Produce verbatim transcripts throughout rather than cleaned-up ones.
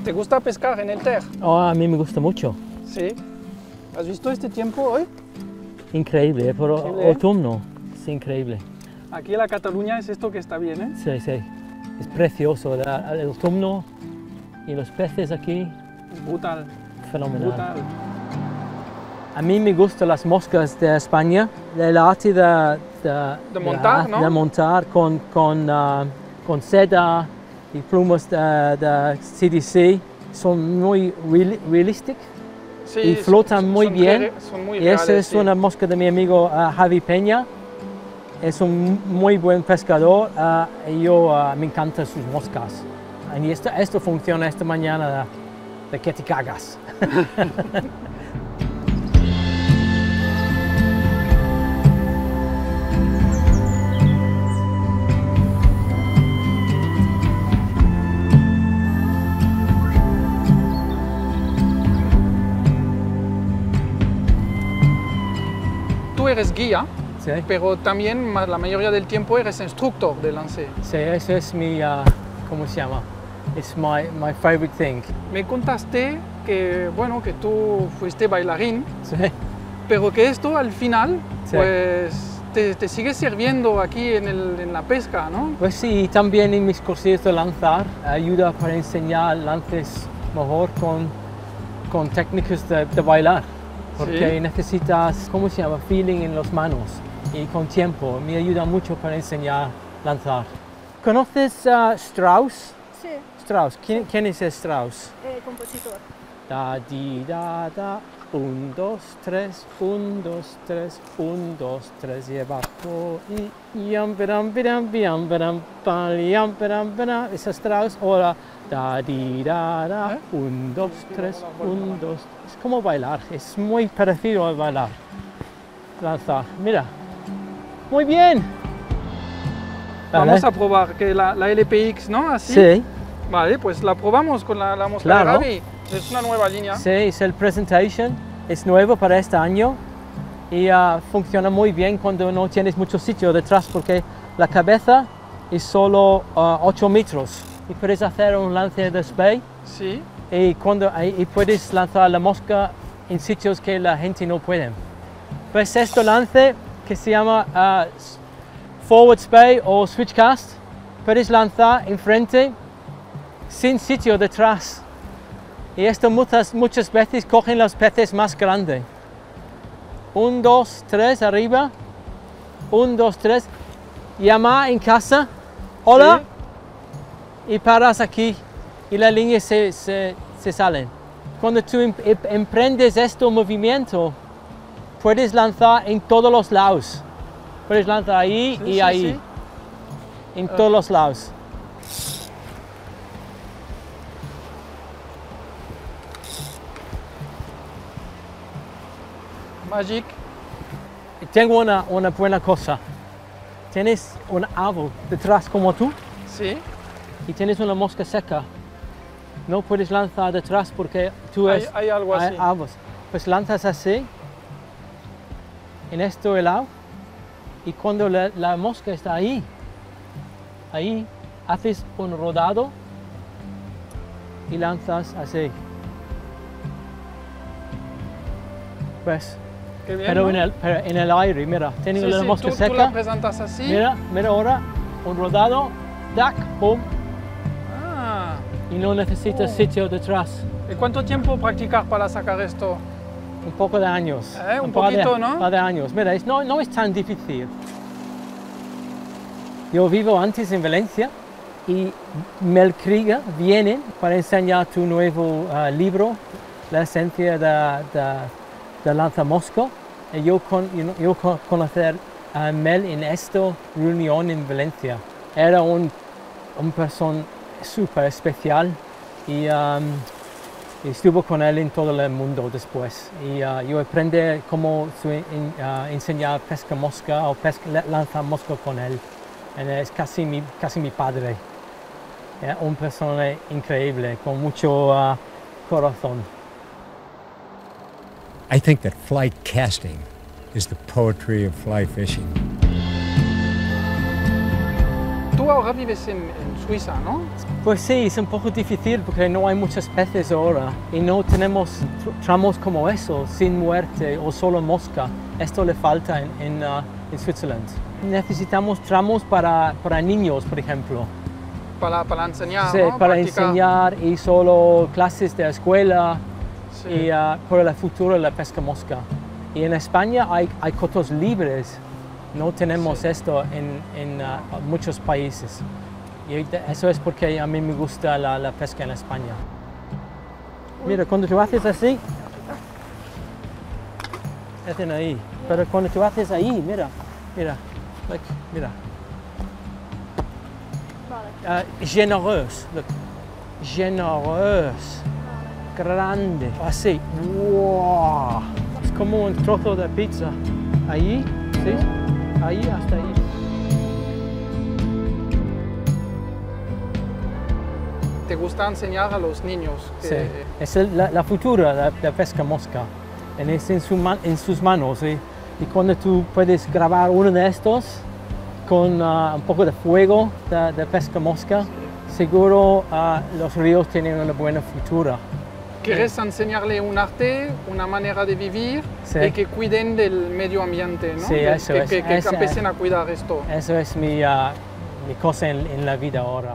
¿Te gusta pescar en el ter? Oh, a mí me gusta mucho. Sí. ¿Has visto este tiempo hoy? Increíble, pero Increíble, ¿eh? otoño, es increíble. Aquí en la Cataluña es esto que está bien, ¿eh? Sí, sí, es precioso, la- el otoño y los peces aquí, Es brutal. fenomenal. Brutal. A mí me gustan las moscas de España, el arte de, de, De montar, ¿no? de montar con, con, uh, con seda y plumas de, de C D C, son muy real, realistic Sí, y flotan son- muy son bien. re- son muy Y esa reales, es sí. una mosca de mi amigo uh, Javi Peña. Es un muy buen pescador uh, y yo uh, me encantan sus moscas. Y esto, esto funciona esta mañana de, de que te cagas. Tú eres guía, Sí, pero también ma- la mayoría del tiempo eres instructor de lance. sí, eso es mi, uh, ¿cómo se llama? Es my, my favorite thing. Me contaste que, bueno, que tú fuiste bailarín, Sí, pero que esto al final, Sí. pues, te, te sigue sirviendo aquí en, el- en la pesca, ¿no? pues sí, también en mis cursos de lanzar ayuda para enseñar lances mejor con, con técnicas de, de bailar. Porque Sí. necesitas, ¿cómo se llama? Feeling en las manos y con tiempo. Me ayuda mucho para enseñar lanzar. ¿Conoces a Strauss? Sí, Strauss, ¿quién, quién es Strauss? eh, compositor. Da, di, da, da, un, dos, tres, un, dos, tres, un, dos, tres, y abajo, y yam, peram, peram, piam, peram, pal, yam, peram, peram. Es Strauss, ahora, da, di, da, da, ¿Eh? un, dos, tres, un, dos. Es como bailar, es muy parecido a bailar. Lanzar, mira. Muy bien. Vamos Vale. a probar que la, la L P X, ¿no? Así. Sí, Vale, pues la probamos con la, la mosca Claro. de Gaby. Es una nueva línea. sí, es el presentation, es nuevo para este año y ah, funciona muy bien cuando no tienes mucho sitio detrás porque la cabeza es solo ah, ocho metros y puedes hacer un lance de spey Sí. y, cuando, y puedes lanzar la mosca en sitios que la gente no puede. Pues este lance que se llama ah, forward spey o switch cast, puedes lanzar enfrente sin sitio detrás. Y esto muchas, muchas veces cogen los peces más grandes. Un, dos, tres, arriba. Un, dos, tres. Llama en casa. Hola. Y paras aquí. Y la línea se, se, se sale. Cuando tú em- em- emprendes este movimiento, puedes lanzar en todos los lados. Puedes lanzar ahí Sí, y sí, ahí. sí. En todos los lados. Magic. Y tengo una, una buena cosa. Tienes un árbol detrás como tú Sí. y tienes una mosca seca. No puedes lanzar detrás porque tú Hay, es, hay algo así. árboles. Pues lanzas así, en este lado, y cuando la, la mosca está ahí, ahí haces un rodado y lanzas así. Pues, Qué bien, pero, ¿no? en el, pero en el aire, mira, tienes Sí, la sí, mosca tú, tú seca. la presentas así. Mira, mira ahora, un rodado, tac, pum, Ah. y no necesitas Oh. sitio detrás. ¿Y cuánto tiempo practicar para sacar esto? Un poco de años. Eh, un par de- poquito, ¿no? par de años. Mira, es- no, no es tan difícil. Yo vivo antes en Valencia y Melcriga viene para enseñar tu nuevo ah, libro, La esencia de, de, de lanzamosca. Y yo, con, yo, yo con- conocer a Mel en esta reunión en Valencia. Era un, un persona súper especial y um, estuve con él en todo el mundo después. Y uh, yo aprendí cómo su- en- uh, enseñar pesca mosca o pesca, lanzar mosca con él. Y es casi mi, casi mi padre. Yeah, una persona increíble, con mucho uh, corazón. I think that fly casting is the poetry of fly fishing. Tú ahora vives en, en Suiza, ¿no? Pues sí, es un poco difícil porque no hay muchos peces ahora y no tenemos tramos como eso, sin muerte o solo mosca. Esto le falta en, en, uh, en Switzerland. Necesitamos tramos para, para niños, por ejemplo. Para, para enseñar, Sí, ¿no? para Practicar. enseñar y solo clases de escuela Sí. y uh, para el futuro de la pesca mosca. Y en España hay, hay cotos libres, no tenemos Sí. esto en, en uh, muchos países. Y eso es porque a mí me gusta la, la pesca en España. Mira, cuando tú haces así, hacen ahí. Pero cuando tú haces ahí, mira, mira, like, mira. Uh, generoso, look. Generoso. Grande. Así. Wow. Es como un trozo de pizza. Ahí, ¿sí? Ahí hasta ahí. ¿Te gusta enseñar a los niños? Que... Sí. Es el, la, la futura de la pesca mosca. En, es en, su man, en sus manos. ¿Sí? Y cuando tú puedes grabar uno de estos con uh, un poco de fuego de, de pesca mosca, seguro uh, los ríos tienen una buena futura. ¿Quieres enseñarle un arte, una manera de vivir Sí. y que cuiden del medio ambiente, ¿no? Sí, que, eso que, es. que, que Esa- empiecen a cuidar esto. Eso es mi, uh, mi cosa en, en la vida ahora.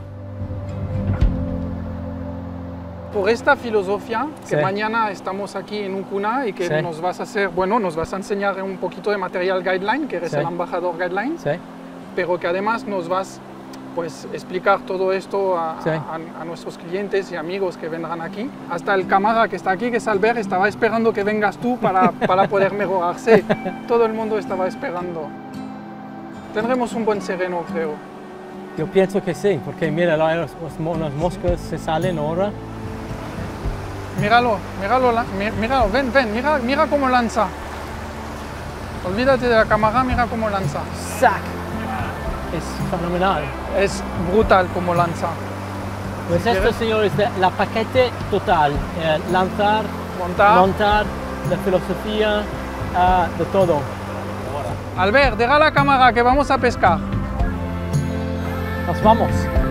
Por esta filosofía, que Sí. mañana estamos aquí en Hookuna y que Sí. nos vas a hacer, bueno, nos vas a enseñar un poquito de material Guideline, que eres Sí. el embajador Guideline, ¿Sí? pero que además nos vas pues explicar todo esto a, Sí. a- a nuestros clientes y amigos que vendrán aquí. Hasta el cámara que está aquí, que es Albert, estaba esperando que vengas tú para, para poder mejorarse. Todo el mundo estaba esperando. Tendremos un buen sereno, creo. Yo pienso que sí, porque mira, los, los, mo- los moscas se salen ahora. Míralo, míralo, la- mí- míralo, ven, ven, mira, mira cómo lanza. Olvídate de la cámara, mira cómo lanza. ¡Sac! Es fenomenal. Es brutal como lanza. Pues Si esto, quieres- señores, de la paquete total. Eh, lanzar, Montar. montar, la filosofía, ah, de todo. Albert, deja la cámara que vamos a pescar. Nos vamos.